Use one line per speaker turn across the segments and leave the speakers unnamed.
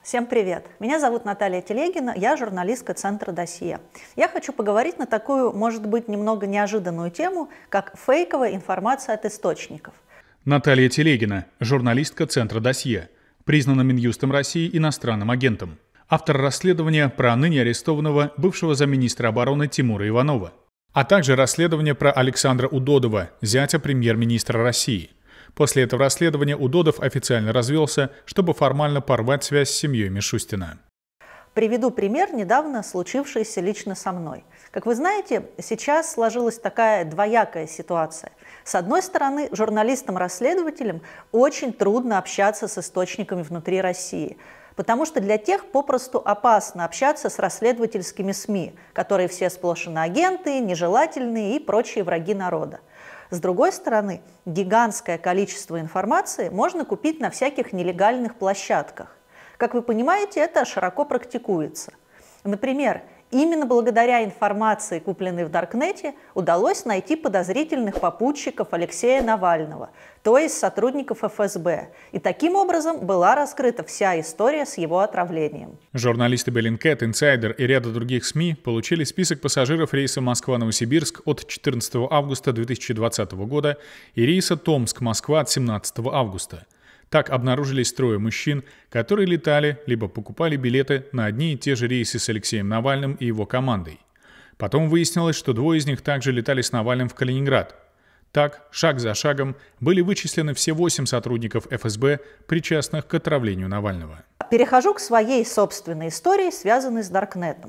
Всем привет! Меня зовут Наталья Телегина, я журналистка Центра «Досье». Я хочу поговорить на такую, может быть, немного неожиданную тему, как фейковая информация от источников.
Наталья Телегина, журналистка Центра «Досье», признана Минюстом России иностранным агентом. Автор расследования про ныне арестованного бывшего замминистра обороны Тимура Иванова, а также расследование про Александра Удодова, зятя премьер-министра России. После этого расследования Удодов официально развелся, чтобы формально порвать связь с семьей Мишустина.
Приведу пример, недавно случившийся лично со мной. Как вы знаете, сейчас сложилась такая двоякая ситуация. С одной стороны, журналистам-расследователям очень трудно общаться с источниками внутри России, потому что для тех попросту опасно общаться с расследовательскими СМИ, которые все сплошь иноагенты, нежелательные и прочие враги народа. С другой стороны, гигантское количество информации можно купить на всяких нелегальных площадках. Как вы понимаете, это широко практикуется. Например, именно благодаря информации, купленной в Даркнете, удалось найти подозрительных попутчиков Алексея Навального, то есть сотрудников ФСБ. И таким образом была раскрыта вся история с его отравлением.
Журналисты Bellingcat, Insider и ряда других СМИ получили список пассажиров рейса Москва-Новосибирск от 14 августа 2020 года и рейса Томск-Москва от 17 августа. Так обнаружились трое мужчин, которые летали либо покупали билеты на одни и те же рейсы с Алексеем Навальным и его командой. Потом выяснилось, что двое из них также летали с Навальным в Калининград. Так, шаг за шагом, были вычислены все 8 сотрудников ФСБ, причастных к отравлению Навального.
Перехожу к своей собственной истории, связанной с Даркнетом.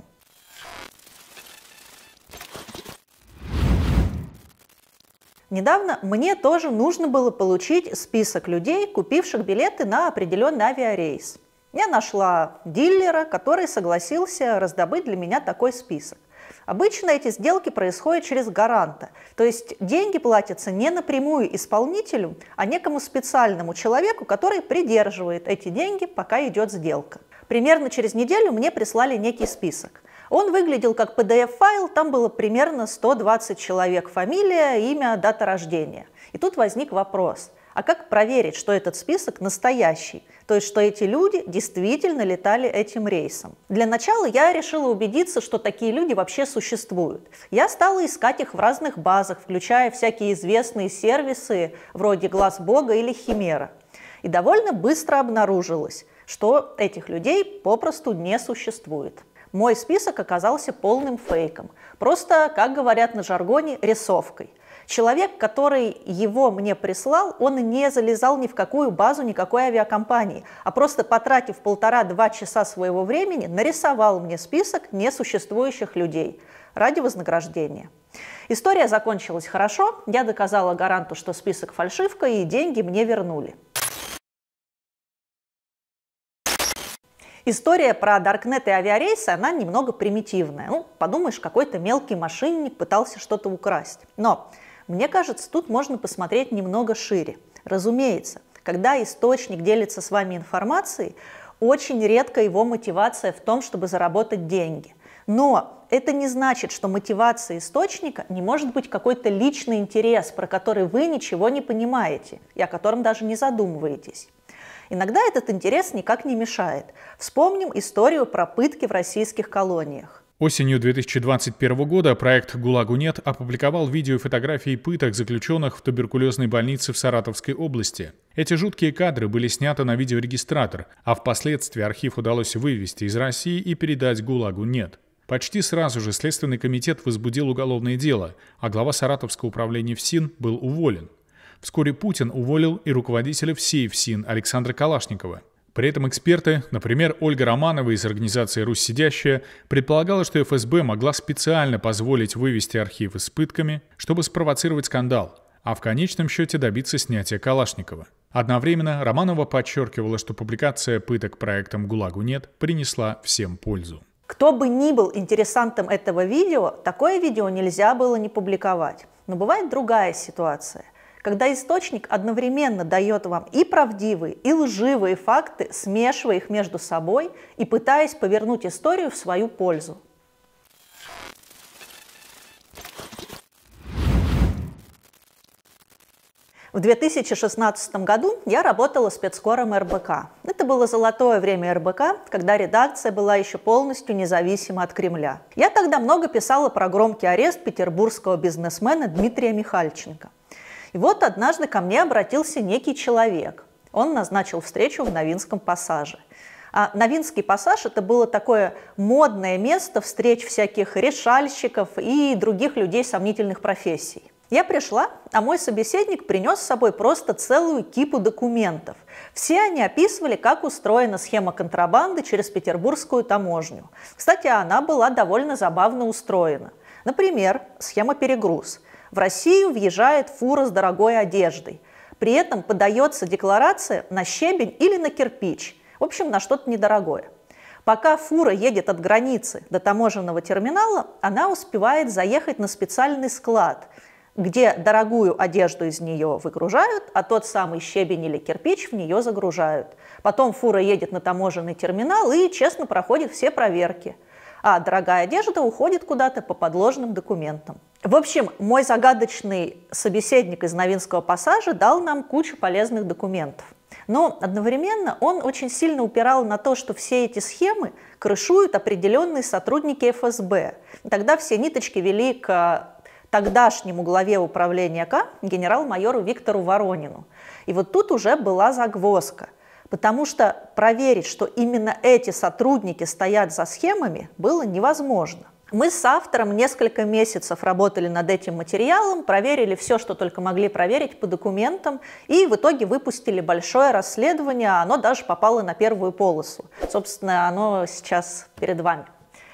Недавно мне тоже нужно было получить список людей, купивших билеты на определенный авиарейс. Я нашла дилера, который согласился раздобыть для меня такой список. Обычно эти сделки происходят через гаранта, то есть деньги платятся не напрямую исполнителю, а некому специальному человеку, который придерживает эти деньги, пока идет сделка. Примерно через неделю мне прислали некий список. Он выглядел как PDF-файл, там было примерно 120 человек, фамилия, имя, дата рождения. И тут возник вопрос, а как проверить, что этот список настоящий, то есть что эти люди действительно летали этим рейсом? Для начала я решила убедиться, что такие люди вообще существуют. Я стала искать их в разных базах, включая всякие известные сервисы вроде Глаз Бога или Химера. И довольно быстро обнаружилось, что этих людей попросту не существует. Мой список оказался полным фейком. Просто, как говорят на жаргоне, рисовкой. Человек, который его мне прислал, он не залезал ни в какую базу никакой авиакомпании, а просто, потратив 1,5–2 часа своего времени, нарисовал мне список несуществующих людей ради вознаграждения. История закончилась хорошо, я доказала гаранту, что список фальшивка, и деньги мне вернули. История про Даркнет и авиарейсы, она немного примитивная. Подумаешь, какой-то мелкий мошенник пытался что-то украсть. Но, мне кажется, тут можно посмотреть немного шире. Разумеется, когда источник делится с вами информацией, очень редко его мотивация в том, чтобы заработать деньги. Но это не значит, что мотивация источника не может быть какой-то личный интерес, про который вы ничего не понимаете, и о котором даже не задумываетесь. Иногда этот интерес никак не мешает. Вспомним историю про пытки в российских колониях.
Осенью 2021 года проект «ГУЛАГу нет» опубликовал видео и фотографии пыток заключенных в туберкулезной больнице в Саратовской области. Эти жуткие кадры были сняты на видеорегистратор, а впоследствии архив удалось вывести из России и передать «ГУЛАГу нет». Почти сразу же Следственный комитет возбудил уголовное дело, а глава Саратовского управления ФСИН был уволен. Вскоре Путин уволил и руководителя всей ФСИН Александра Калашникова. При этом эксперты, например, Ольга Романова из организации «Русь сидящая», предполагала, что ФСБ могла специально позволить вывести архивы с пытками, чтобы спровоцировать скандал, а в конечном счете добиться снятия Калашникова. Одновременно Романова подчеркивала, что публикация пыток проектом «ГУЛАГу нет» принесла всем пользу.
Кто бы ни был интересантом этого видео, такое видео нельзя было не публиковать. Но бывает другая ситуация. Когда источник одновременно дает вам и правдивые, и лживые факты, смешивая их между собой и пытаясь повернуть историю в свою пользу. В 2016 году я работала спецкором РБК. Это Это было золотое время РБК, когда редакция была еще полностью независима от Кремля. Я тогда много писала про громкий арест петербургского бизнесмена Дмитрия Михальченко. И вот однажды ко мне обратился некий человек. Он назначил встречу в Новинском пассаже. А Новинский пассаж – это было такое модное место встреч всяких решальщиков и других людей сомнительных профессий. Я пришла, а мой собеседник принес с собой просто целую кипу документов. Все они описывали, как устроена схема контрабанды через петербургскую таможню. Кстати, она была довольно забавно устроена. Например, схема перегруз. В Россию въезжает фура с дорогой одеждой. При этом подается декларация на щебень или на кирпич. В общем, на что-то недорогое. Пока фура едет от границы до таможенного терминала, она успевает заехать на специальный склад, где дорогую одежду из нее выгружают, а тот самый щебень или кирпич в нее загружают. Потом фура едет на таможенный терминал и честно проходит все проверки. А дорогая одежда уходит куда-то по подложным документам. В общем, мой загадочный собеседник из Новинского пассажа дал нам кучу полезных документов. Но одновременно он очень сильно упирал на то, что все эти схемы крышуют определенные сотрудники ФСБ. Тогда все ниточки вели к тогдашнему главе управления К, генерал-майору Виктору Воронину. И вот тут уже была загвоздка, потому что проверить, что именно эти сотрудники стоят за схемами, было невозможно. Мы с автором несколько месяцев работали над этим материалом, проверили все, что только могли проверить по документам, и в итоге выпустили большое расследование, оно даже попало на первую полосу. Собственно, оно сейчас перед вами.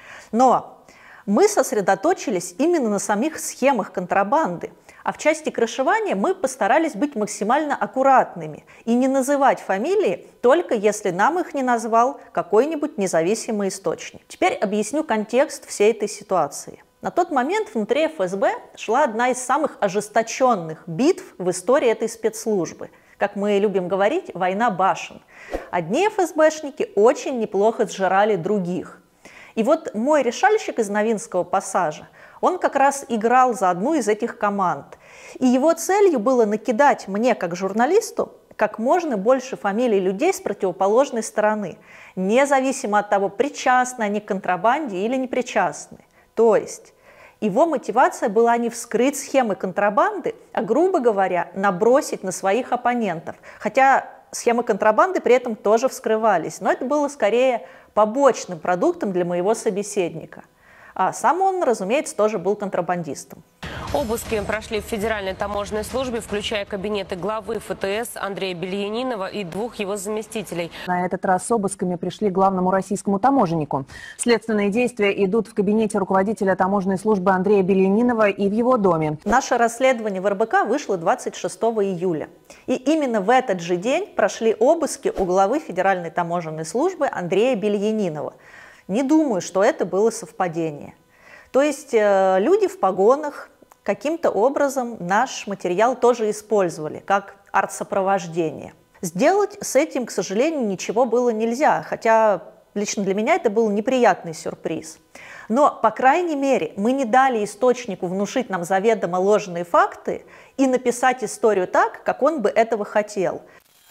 Но мы сосредоточились именно на самих схемах контрабанды, а в части крышевания мы постарались быть максимально аккуратными и не называть фамилии, только если нам их не назвал какой-нибудь независимый источник. Теперь объясню контекст всей этой ситуации. На тот момент внутри ФСБ шла одна из самых ожесточенных битв в истории этой спецслужбы. Как мы любим говорить, война башен. Одни ФСБшники очень неплохо сжирали других. И вот мой решальщик из Новинского пассажа, он как раз играл за одну из этих команд. И его целью было накидать мне, как журналисту, как можно больше фамилий людей с противоположной стороны, независимо от того, причастны они к контрабанде или не причастны. То есть его мотивация была не вскрыть схемы контрабанды, а, грубо говоря, набросить на своих оппонентов. Хотя схемы контрабанды при этом тоже вскрывались, но это было скорее побочным продуктом для моего собеседника. А сам он, разумеется, тоже был контрабандистом.
Обыски прошли в Федеральной таможенной службе, включая кабинеты главы ФТС Андрея Бельянинова и двух его заместителей.
На этот раз с обысками пришли к главному российскому таможеннику. Следственные действия идут в кабинете руководителя таможенной службы Андрея Бельянинова и в его доме.
Наше расследование в РБК вышло 26 июля. И именно в этот же день прошли обыски у главы Федеральной таможенной службы Андрея Бельянинова. Не думаю, что это было совпадение. То есть люди в погонах каким-то образом наш материал тоже использовали, как артсопровождение. Сделать с этим, к сожалению, ничего было нельзя, хотя лично для меня это был неприятный сюрприз. Но, по крайней мере, мы не дали источнику внушить нам заведомо ложные факты и написать историю так, как он бы этого хотел.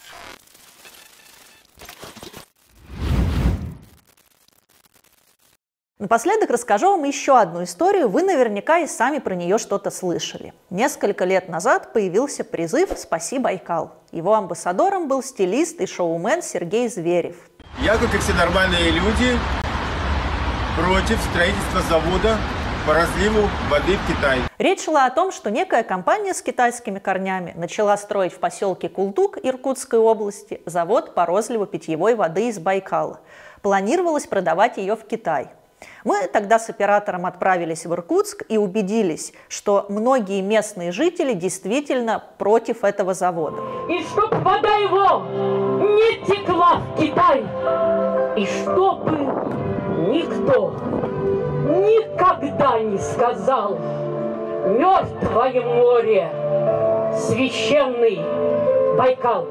Напоследок расскажу вам еще одну историю, вы наверняка и сами про нее что-то слышали. Несколько лет назад появился призыв «Спаси Байкал». Его амбассадором был стилист и шоумен Сергей Зверев.
Я, как и все нормальные люди, против строительства завода по разливу воды в Китай.
Речь шла о том, что некая компания с китайскими корнями начала строить в поселке Култук Иркутской области завод по розливу питьевой воды из Байкала. Планировалось продавать ее в Китай. Мы тогда с оператором отправились в Иркутск и убедились, что многие местные жители действительно против этого завода.
И чтоб вода его не текла в Китай, и чтобы никто никогда не сказал: мертвое море, священный Байкал.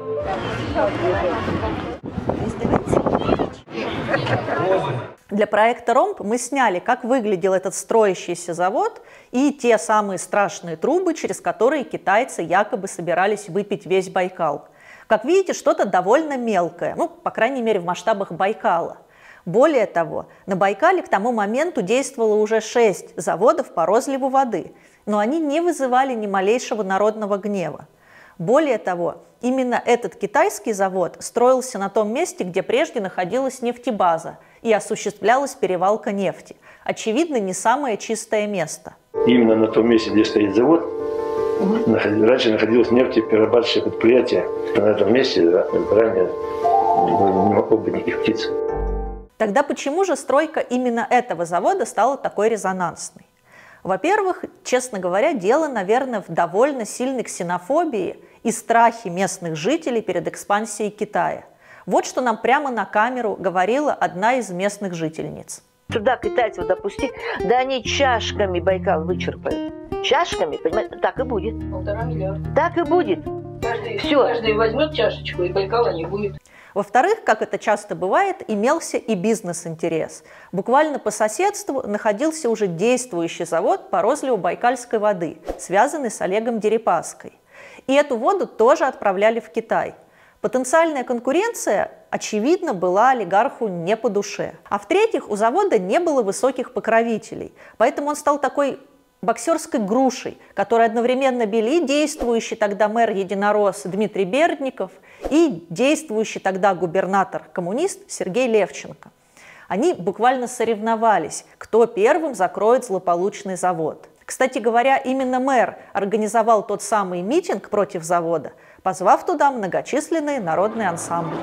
Для проекта «Ромб» мы сняли, как выглядел этот строящийся завод и те самые страшные трубы, через которые китайцы якобы собирались выпить весь Байкал. Как видите, что-то довольно мелкое, ну, по крайней мере, в масштабах Байкала. Более того, на Байкале к тому моменту действовало уже 6 заводов по розливу воды, но они не вызывали ни малейшего народного гнева. Более того, именно этот китайский завод строился на том месте, где прежде находилась нефтебаза и осуществлялась перевалка нефти. Очевидно, не самое чистое место.
Именно на том месте, где стоит завод, раньше находилось нефтеперерабатывающее предприятие. На этом месте ранее не могло быть никаких птиц.
Тогда почему же стройка именно этого завода стала такой резонансной? Во-первых, честно говоря, дело, наверное, в довольно сильной ксенофобии и страхе местных жителей перед экспансией Китая. Вот что нам прямо на камеру говорила одна из местных жительниц.
Сюда китайцев допусти, да они чашками Байкал вычерпают. Чашками, понимаете, так и будет.
1,5 миллиарда.
Так и будет.
Каждый возьмет чашечку, и Байкала не будет.
Во-вторых, как это часто бывает, имелся и бизнес-интерес. Буквально по соседству находился уже действующий завод по розливу байкальской воды, связанный с Олегом Дерипаской. И эту воду тоже отправляли в Китай. Потенциальная конкуренция, очевидно, была олигарху не по душе. А в-третьих, у завода не было высоких покровителей, поэтому он стал такой боксерской грушей, которой одновременно били и действующий тогда мэр-единорос Дмитрий Бердников, и действующий тогда губернатор-коммунист Сергей Левченко. Они буквально соревновались, кто первым закроет злополучный завод. Кстати говоря, именно мэр организовал тот самый митинг против завода, позвав туда многочисленные народные ансамбли.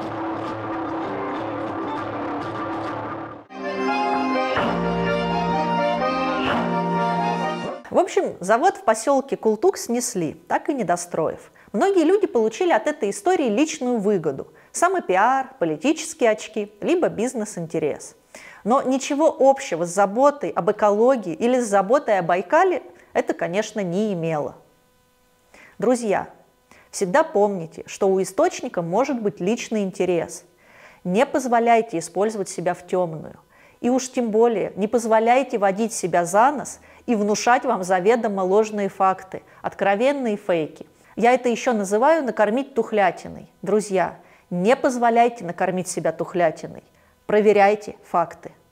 В общем, завод в поселке Култук снесли, так и не достроив. Многие люди получили от этой истории личную выгоду – самопиар, политические очки, либо бизнес-интерес. Но ничего общего с заботой об экологии или с заботой о Байкале это, конечно, не имело. Друзья, всегда помните, что у источника может быть личный интерес. Не позволяйте использовать себя в темную. И уж тем более не позволяйте водить себя за нос и внушать вам заведомо ложные факты, откровенные фейки. Я это еще называю накормить тухлятиной. Друзья, не позволяйте накормить себя тухлятиной. Проверяйте факты.